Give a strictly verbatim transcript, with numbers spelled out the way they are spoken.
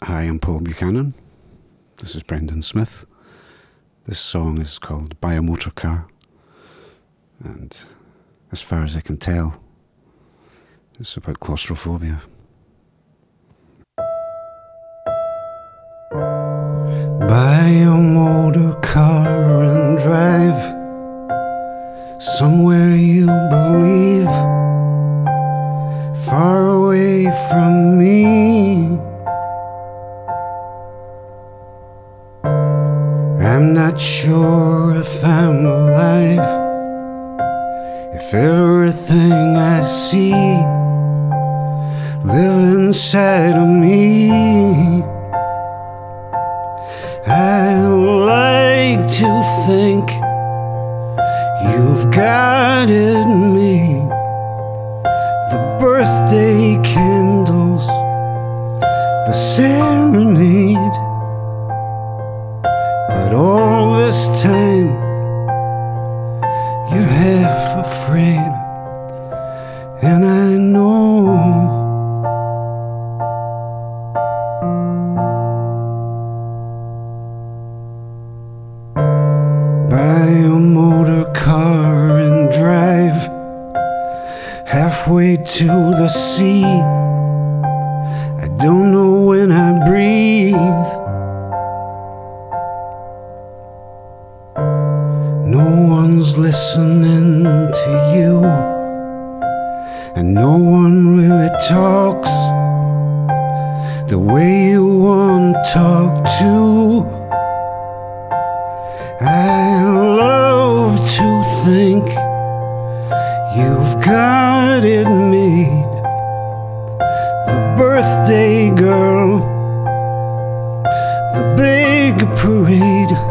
Hi, I'm Paul Buchanan. This is Brendan Smith. This song is called Buy a Motor Car, and as far as I can tell, it's about claustrophobia. Buy a motor car and drive somewhere you believe, far away from me. I'm not sure if I'm alive, if everything I see lives inside of me. I like to think you've got it made. The birthday candles, the serenade. But all this time, you're half afraid, and I know. Buy a motor car and drive halfway to the sea. I don't know when I breathe. No one's listening to you, and no one really talks the way you want to talk to. I love to think you've got it made. The birthday girl, the big parade.